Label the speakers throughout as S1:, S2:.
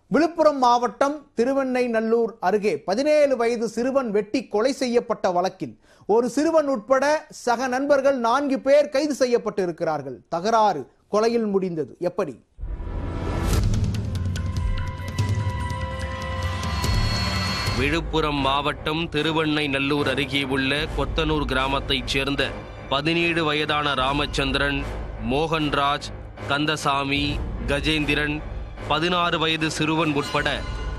S1: விழுப்புரம் மாவட்டம் திருவெண்ணைநல்லூர் அருகே 17 வயது சிறுவன் வெட்டி கொலை செய்யப்பட்ட வழக்கில் ஒரு சிறுவன் உட்பட சக நண்பர்கள் 4 பேர் கைது செய்யப்பட்டு இருக்கிறார்கள். தகராறு கொலையில் முடிந்தது எப்படி?
S2: விழுப்புரம் மாவட்டம் திருவெண்ணைநல்லூர் அருகே உள்ள கொத்தனூர் கிராமத்தைச் சேர்ந்த 17 வயதான ராமச்சந்திரன், மோகன்ராஜ், கந்தசாமி, கஜேந்திரன், 16 வயது சிறுவன் உட்பட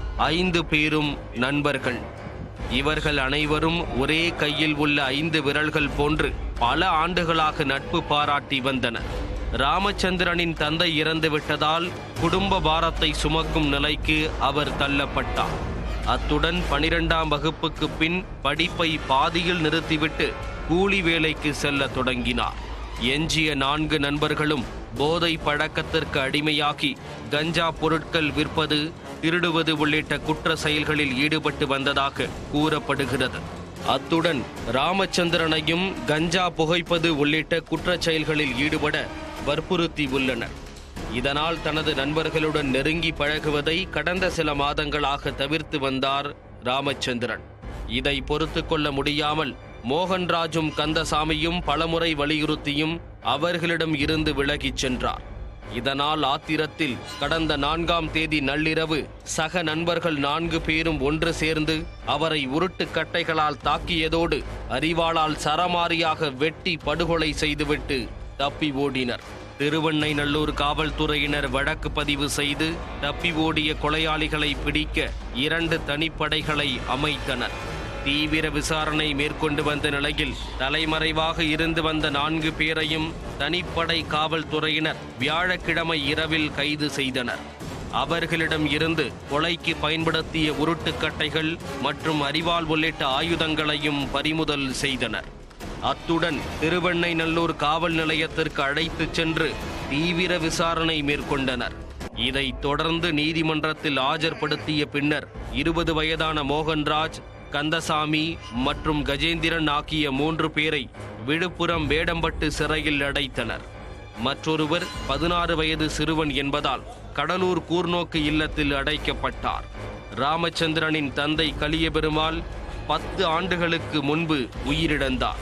S2: 5 பேரும் நண்பர்கள். இவர்கள் அனைவரும் ஒரே கையில் உள்ள 5 விரல்கள் போன்று பல ஆண்டுகளாக நட்பு பாராட்டி வந்தனர். ராமச்சந்திரனின் தந்தை இறந்துவிட்டதால் குடும்ப பாரத்தை சுமக்கும் நிலைக்கு அவர் தள்ளப்பட்டார். அத்துடன் 12ஆம் வகுப்புக்கு பின் படிப்பை பாதியில் நிறுத்திவிட்டு கூலி வேலைக்கு செல்ல தொடங்கினார். எஞ்சிய 4 நண்பர்களும் போதை பழக்கத்திற்கு அடிமையாகி கஞ்சா பொருட்கள் விற்பது, திருடுவது உள்ளிட்ட குற்ற செயல்களில் ஈடுபட்டு வந்ததாக கூறப்படுகிறது. அத்துடன் ராமச்சந்திரனையும் கஞ்சா புகைப்பது உள்ளிட்ட குற்றச் செயல்களில் ஈடுபட வற்புறுத்தி உள்ளனர். இதனால் தனது நண்பர்களுடன் நெருங்கி பழகுவதை கடந்த சில மாதங்களாக தவிர்த்து வந்தார் ராமச்சந்திரன். இதை பொறுத்து கொள்ள முடியாமல் மோகன்ராஜும் கந்தசாமியும் பலமுறை வலியுறுத்தியும் அவர்களிடம் இருந்து விலகிச் சென்றார். இதனால் ஆத்திரத்தில் கடந்த 4ஆம் தேதி நள்ளிரவு சக நண்பர்கள் 4 பேரும் ஒன்று சேர்ந்து அவரை உருட்டு கட்டைகளால் தாக்கியதோடு அரிவாளால் சரமாரியாக வெட்டி படுகொலை செய்துவிட்டு தப்பி ஓடினர். திருவெண்ணைநல்லூர் காவல்துறையினர் வழக்கு பதிவு செய்து தப்பி ஓடிய கொலையாளிகளை பிடிக்க 2 தனிப்படைகளை அமைத்தனர். தீவிர விசாரணை மேற்கொண்டு வந்த நிலையில் தலைமறைவாக இருந்து வந்த 4 பேரையும் தனிப்படை காவல்துறையினர் வியாழக்கிழமை இரவில் கைது செய்தனர். அவர்களிடம் இருந்து கொலைக்கு பயன்படுத்திய உருட்டுக்கட்டைகள் மற்றும் அரிவாள் உள்ளிட்ட ஆயுதங்களையும் பறிமுதல் செய்தனர். அத்துடன் திருவெண்ணைநல்லூர் காவல் நிலையத்திற்கு அழைத்துச் சென்று தீவிர விசாரணை மேற்கொண்டனர். இதைத் தொடர்ந்து நீதிமன்றத்தில் ஆஜர்படுத்திய பின்னர் 20 வயதான மோகன்ராஜ், கந்தசாமி மற்றும் கஜேந்திரன் ஆகிய 3 பேரை விழுப்புரம் வேடம்பட்டு சிறையில் அடைத்தனர். மற்றொருவர் 16 வயது சிறுவன் என்பதால் கடலூர் கூர்நோக்கு இல்லத்தில் அடைக்கப்பட்டார். ராமச்சந்திரனின் தந்தை கலியபெருமாள் 10 ஆண்டுகளுக்கு முன்பு உயிரிழந்தார்.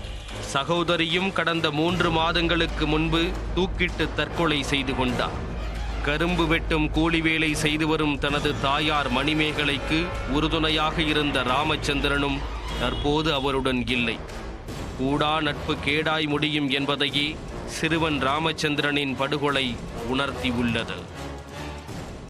S2: சகோதரியும் கடந்த 3 மாதங்களுக்கு முன்பு தூக்கிட்டு தற்கொலை செய்து கொண்டார். கரும்பு வெட்டும் கூலி வேலை செய்து வரும் தனது தாயார் மணிமேகலைக்கு உறுதுணையாக இருந்த ராமச்சந்திரனும் தற்போது அவருடன் இல்லை. கூடா நட்பு கேடாய் முடியும் என்பதையே சிறுவன் ராமச்சந்திரனின் படுகொலை உணர்த்தியுள்ளது.